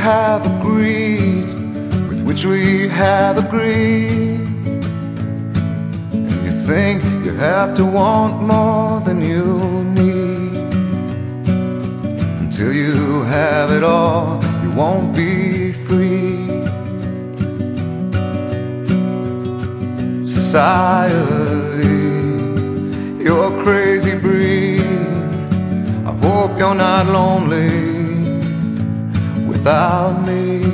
have agreed, with which we have agreed. And you think you have to want more than you need. Until you have it all, you won't be free. Society, you're a crazy breed. I hope you're not lonely without me.